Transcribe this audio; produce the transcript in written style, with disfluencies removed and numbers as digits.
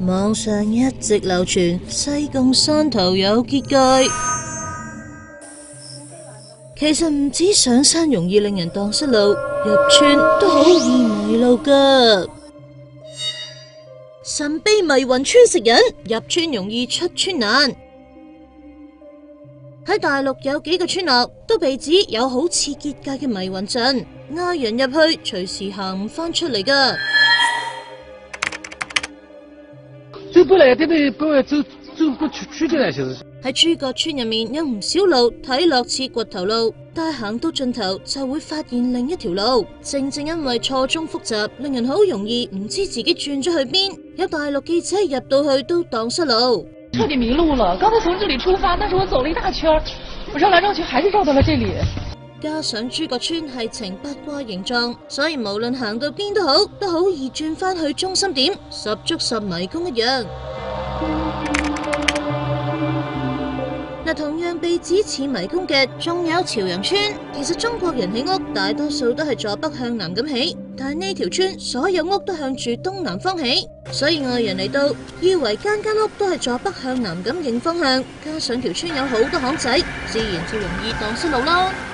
網上一直流傳西貢山頭有結界，其實唔止上山容易令人蕩失路，入村都好易迷路噶。神秘迷魂村食人，入村容易出村難。喺大陸有幾個村落都被指有好似結界嘅迷魂陣，嗌人入去隨時行唔翻出嚟噶。 走不來，走不出去了，其實。 喺諸葛村入面有唔少路睇落似掘頭路，但行到盡頭就會發現另一條路。正正因為錯綜複雜，令人好容易唔知自己轉咗去邊。有大陸記者入到去都蕩失路。 徹底迷路了，剛才從這裡出發，但是我走了一大圈，我繞來繞去還是繞到了這裡。 加上諸葛村係呈八卦形狀，所以無論行到邊都好易轉返去中心點，十足十迷宮一樣。同樣被指似迷宮嘅，仲有朝陽村。其實中國人起屋大多數都係坐北向南咁起，但係呢條村所有屋都向住東南方起，所以外人嚟到以為間屋都係坐北向南咁認方向，加上條村有好多巷仔，自然就容易蕩失路啦。